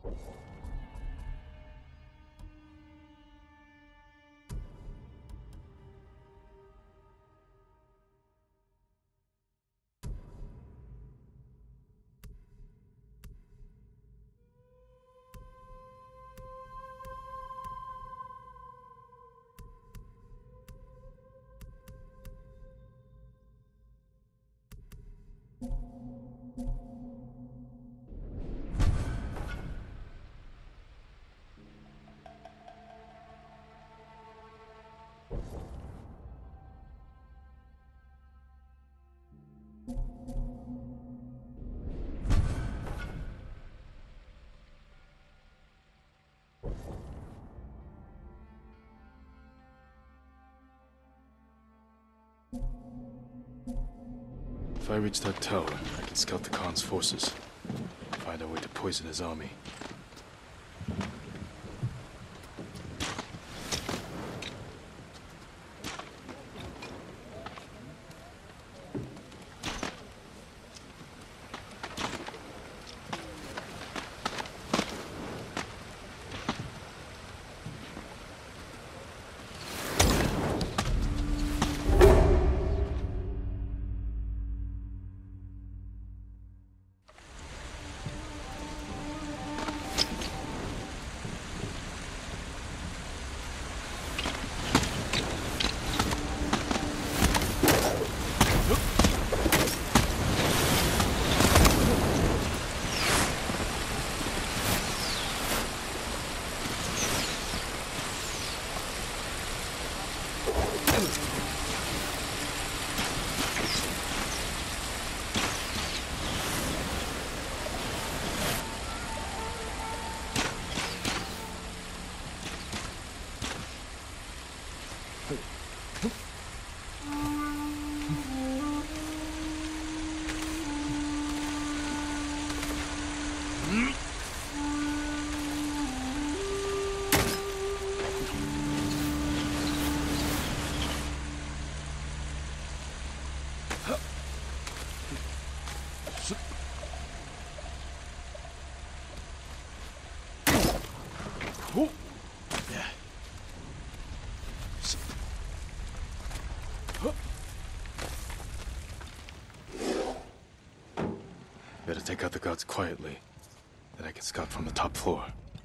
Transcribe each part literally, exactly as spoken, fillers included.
If I reach that tower, I can scout the Khan's forces. Find a way to poison his army. Better take out the guards quietly. Then I can scout from the top floor.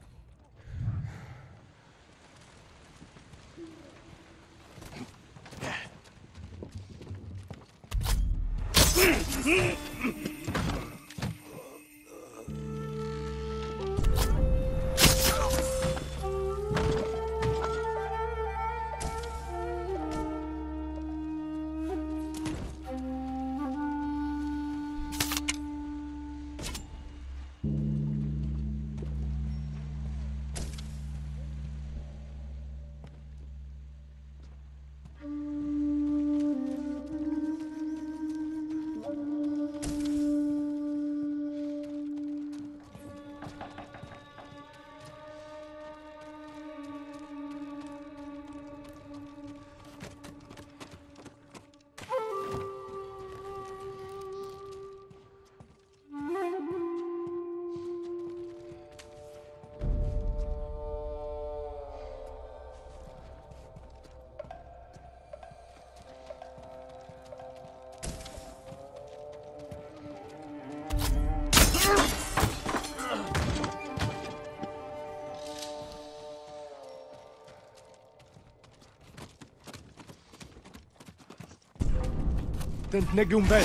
تنتنقي ومبين.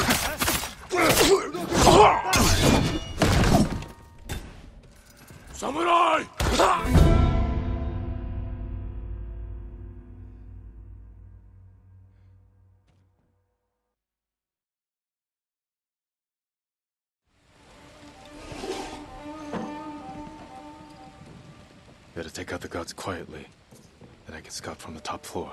Samurai! Better take out the guards quietly. Then I can scout from the top floor.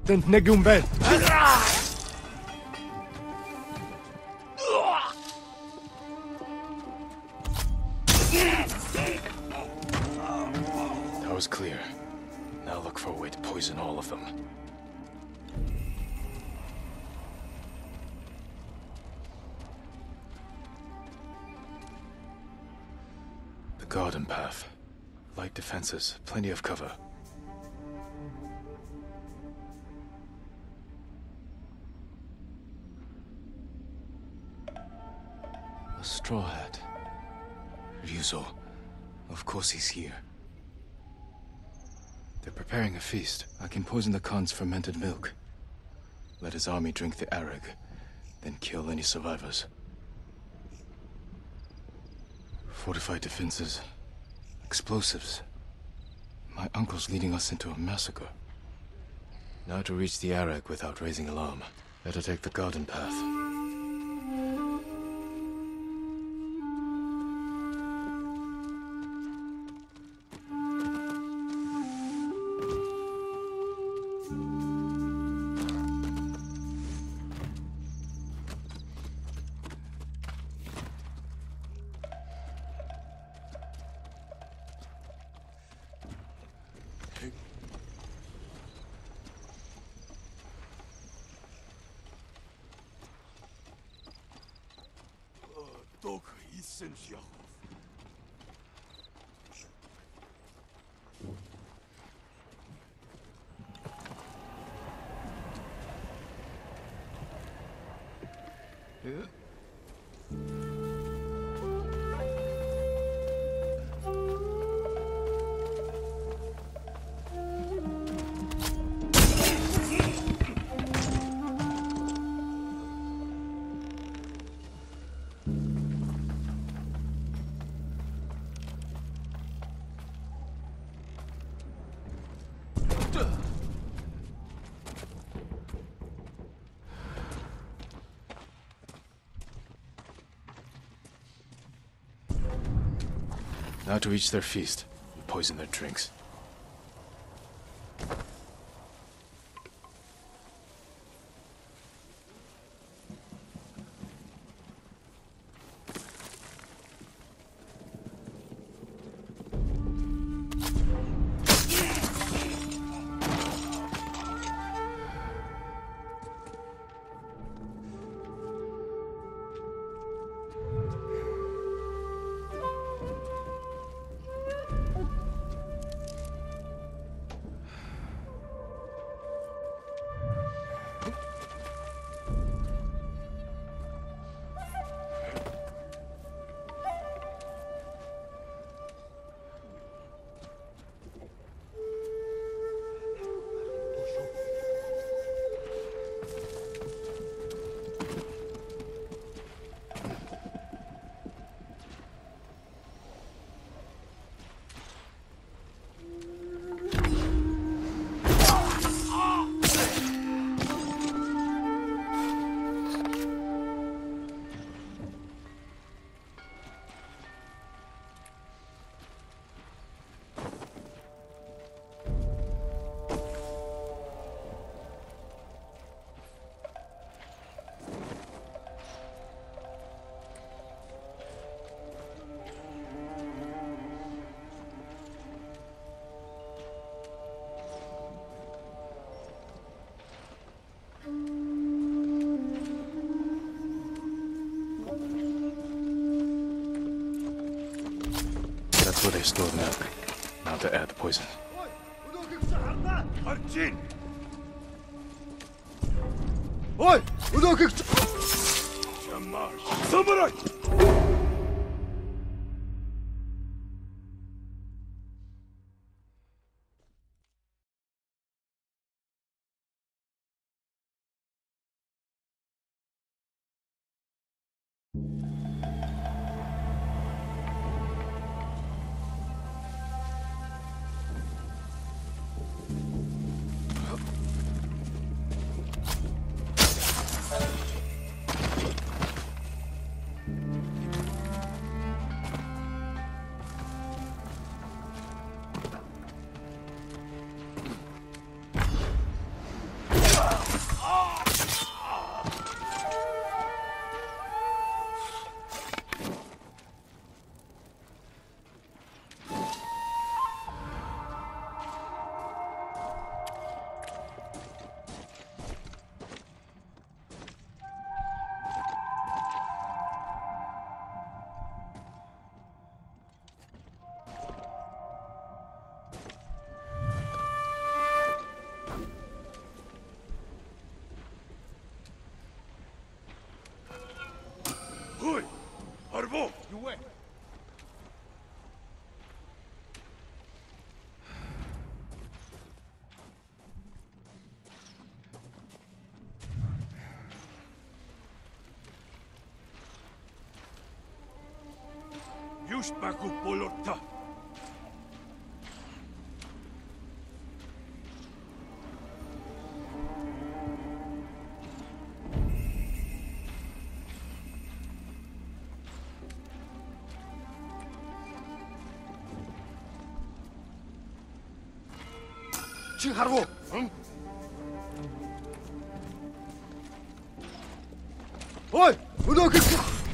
Den Negum Ben. That was clear. Now look for a way to poison all of them. The garden path. Light defenses, plenty of cover. A straw hat. Ryuzo. Of course he's here. They're preparing a feast. I can poison the Khan's fermented milk. Let his army drink the arag, then kill any survivors. Fortified defenses. Explosives. My uncle's leading us into a massacre. Now to reach the arag without raising alarm. Better take the garden path. Now to reach their feast and poison their drinks. That's where they store the milk. Now to add the poison. Oi! Udokik! Samurai! You wait. Yuspaku Polota. Чи харгу? Ой, өнөө гих.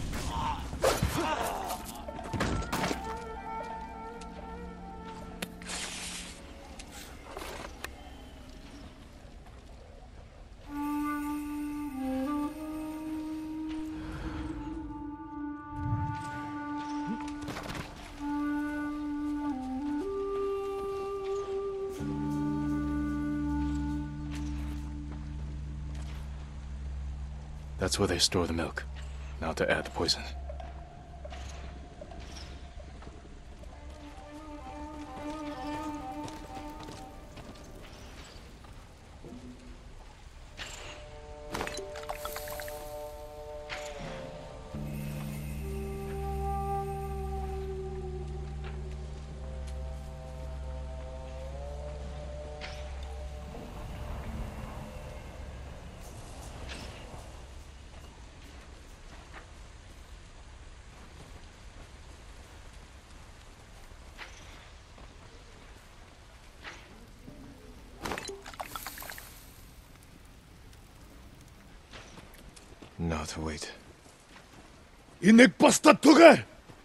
That's where they store the milk. Now to add the poison. Now to wait. Энийг бастад түгээ.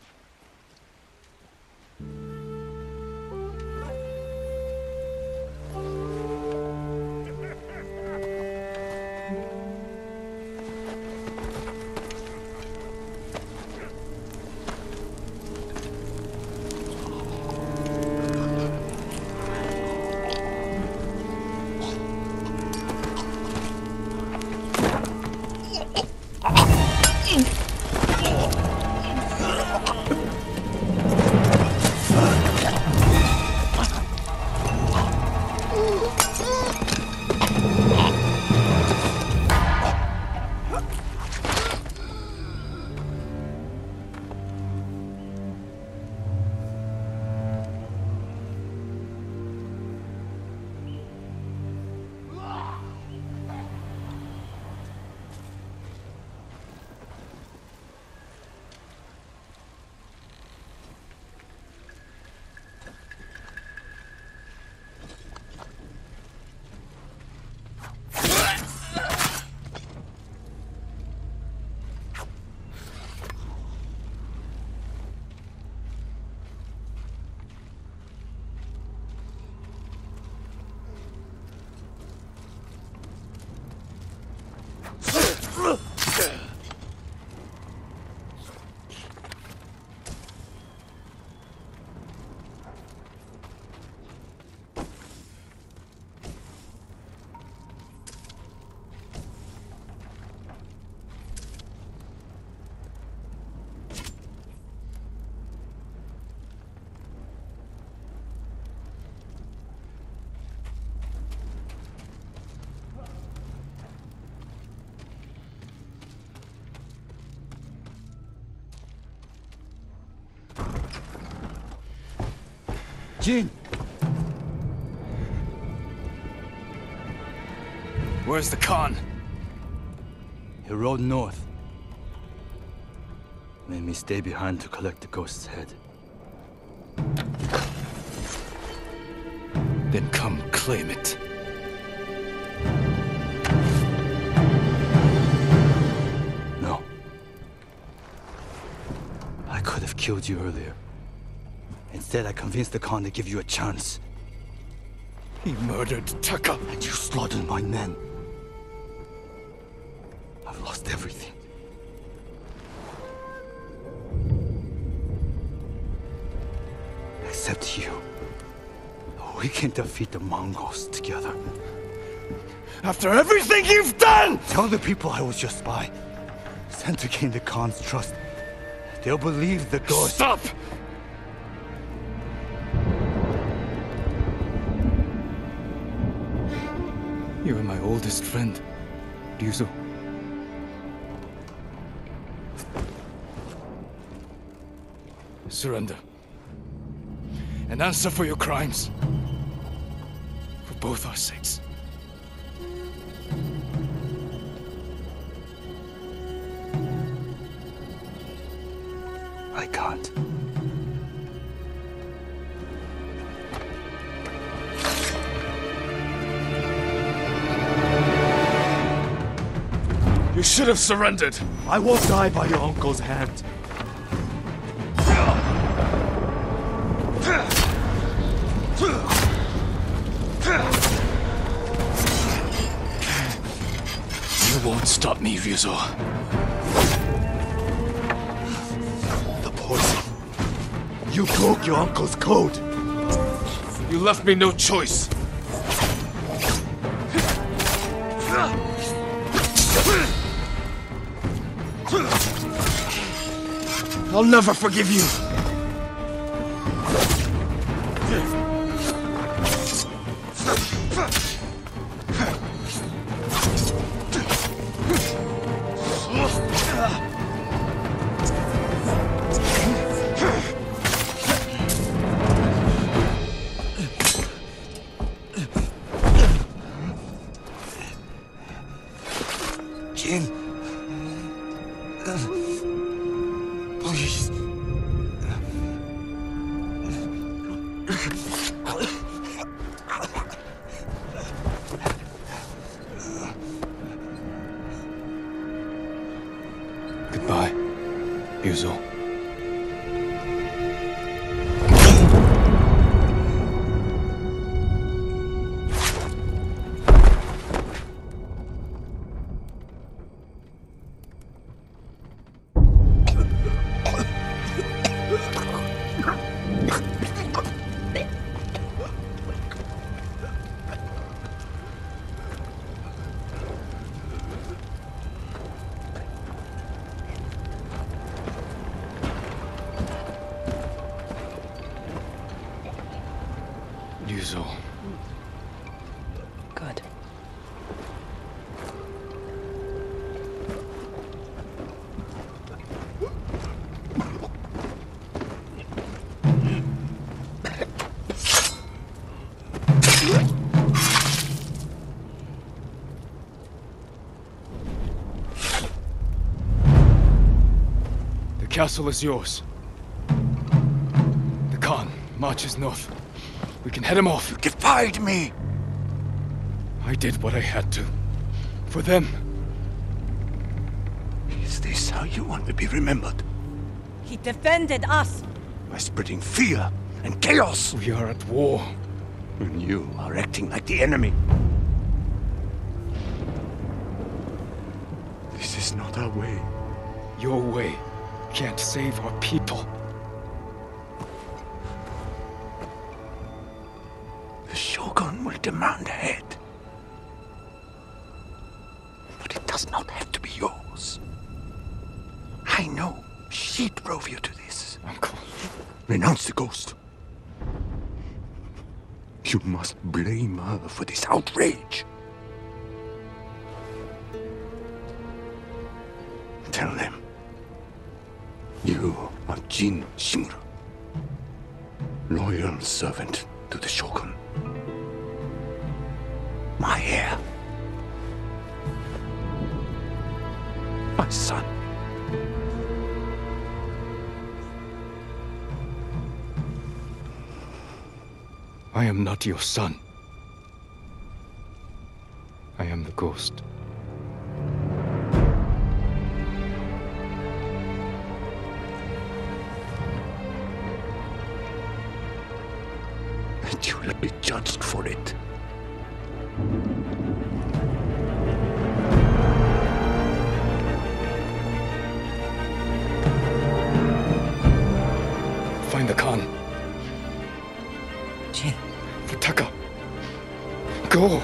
Jin! Where's the Khan? He rode north. Made me stay behind to collect the ghost's head. Then come claim it. No. I could have killed you earlier. Instead, I convinced the Khan to give you a chance. He murdered Taka. And you slaughtered my men. I've lost everything. Except you. We can defeat the Mongols together. After everything you've done! Tell the people I was your spy. Sent to gain the Khan's trust. They'll believe the ghost. Stop! You are my oldest friend, Ryuzo. Surrender. And answer for your crimes. For both our sakes. I can't. You should have surrendered. I won't die by your uncle's hand. You won't stop me, Ryuzo. The poison. You broke your uncle's code. You left me no choice. I'll never forgive you. Jin. Please. Goodbye, Ryuzo. Ryuzo. Good. The castle is yours. The Khan marches north. We can head him off. You defied me. I did what I had to. For them. Is this how you want to be remembered? He defended us. By spreading fear and chaos. We are at war. And you are acting like the enemy. This is not our way. Your way can't save our people. The Shogun will demand a head. But it does not have to be yours. I know she drove you to this. Uncle. Renounce the ghost. You must blame her for this outrage. Tell them. You are Jin Shimura. Loyal servant to the Shogun. My heir. My son. I am not your son. I am the ghost. And you will be judged for it. Find the Khan. Jin. Futaka. Go!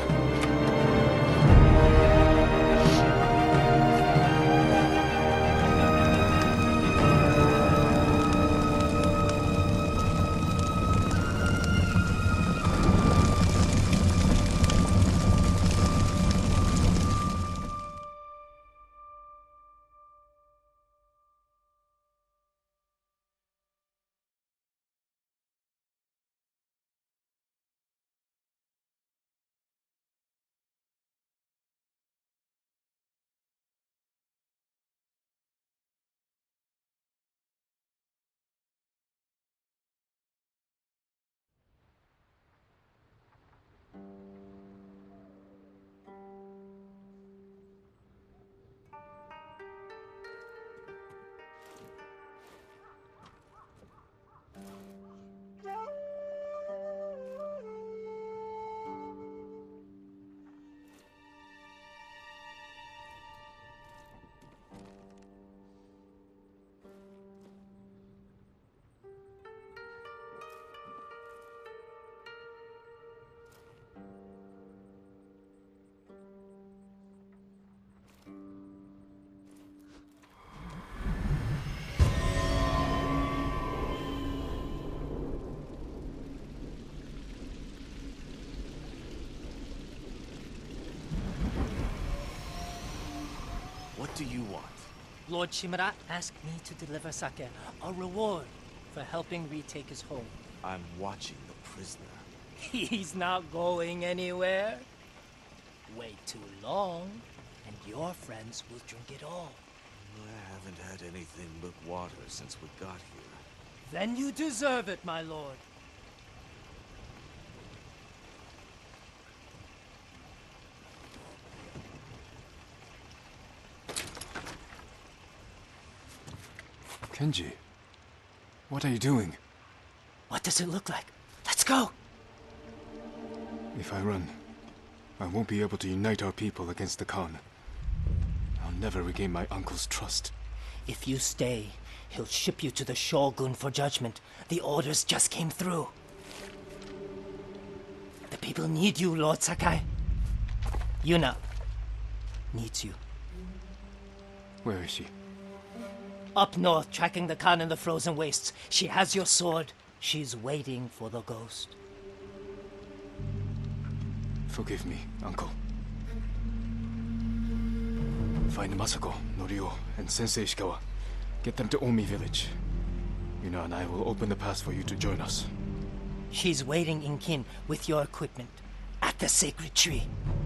do you want? Lord Shimura asked me to deliver Sake, a reward for helping retake his home. I'm watching the prisoner. He's not going anywhere. Wait too long, and your friends will drink it all. I haven't had anything but water since we got here. Then you deserve it, my lord. Kenji, what are you doing? What does it look like? Let's go! If I run, I won't be able to unite our people against the Khan. I'll never regain my uncle's trust. If you stay, he'll ship you to the Shogun for judgment. The orders just came through. The people need you, Lord Sakai. Yuna needs you. Where is she? Up north, tracking the Khan in the frozen wastes. She has your sword. She's waiting for the ghost. Forgive me, uncle. Find Masako, Norio, and Sensei Ishikawa. Get them to Omi village. Yuna and I will open the pass for you to join us. She's waiting in Kin with your equipment at the sacred tree.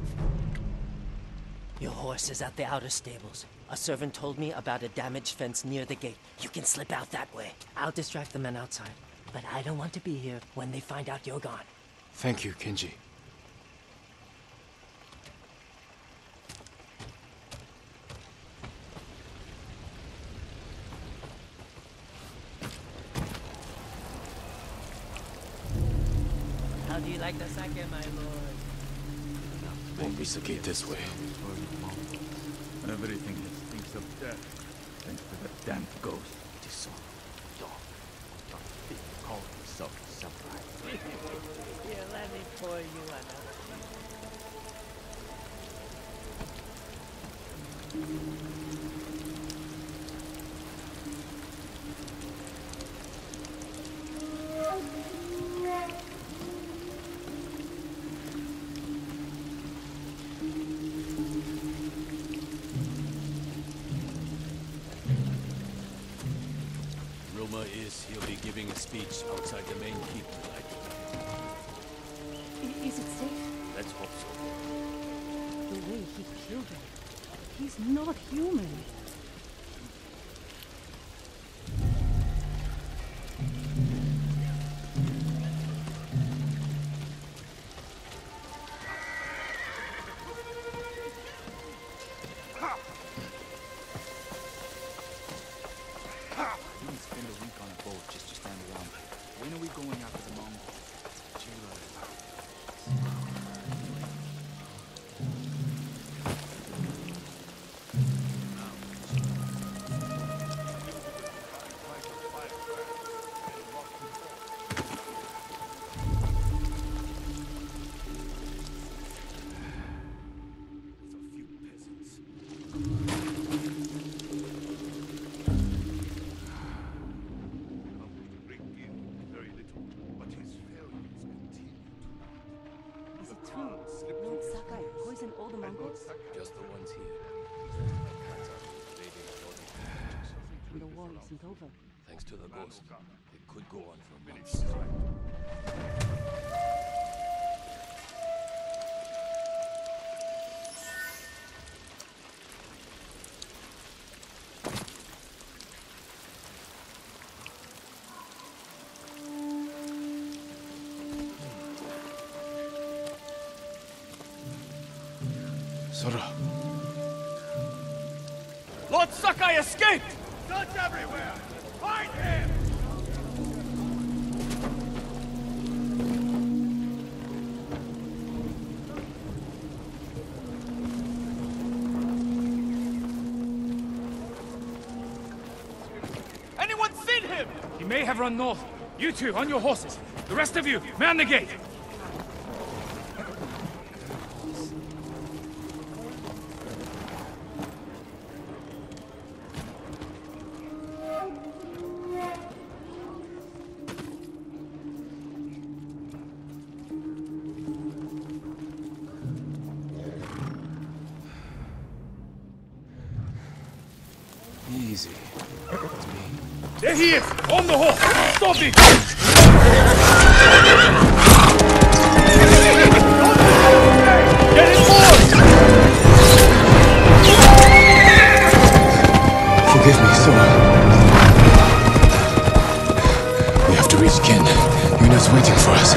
Your horse is at the outer stables. A servant told me about a damaged fence near the gate. You can slip out that way. I'll distract the men outside, but I don't want to be here when they find out you're gone. Thank you, Kenji. How do you like the sake, my lord? Won't be sake this way. Everything that stinks of death, thanks to the damn ghost. Dishonorable dog. Don't think you call yourself a samurai. Here, let me pour you another. Rumor is he'll be giving a speech outside the main keep tonight. I- Is it safe? Let's hope so. The way he killed him. He's not human. We spend a week on a boat just to stand around. When are we going after the Mongols? Is it true? Lord Sakai poisoned all the Mongols? Just the ones here. And the war isn't over. Thanks to the ghost, it could go on for months. Sora. Lord Sakai escaped! Guns everywhere! Find him! Anyone seen him? He may have run north. You two, on your horses. The rest of you, man the gate. There he is! On the horse! Stop him! Get him, boys! Forgive me, Sora. We have to reach Kin. Yuna's waiting for us.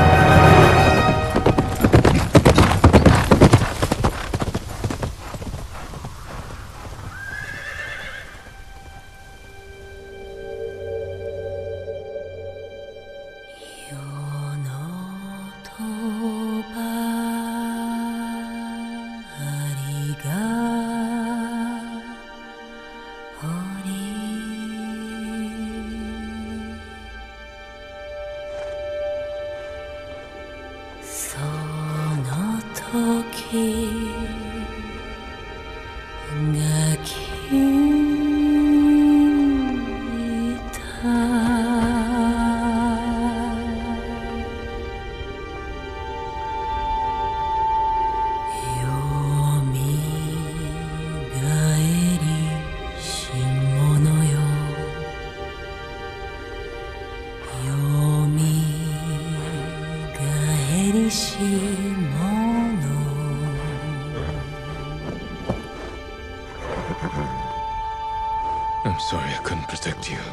I'm sorry I couldn't protect you.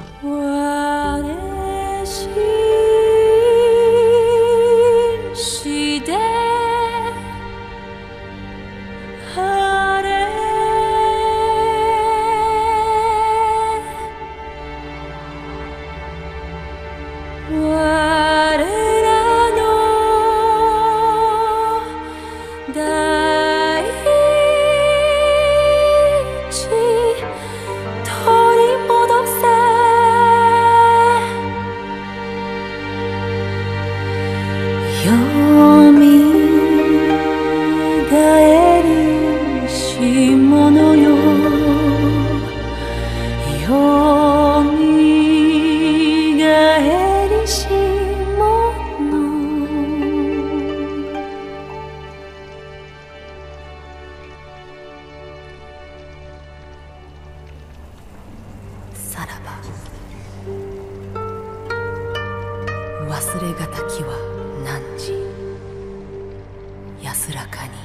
忘れがたきは汝安らかに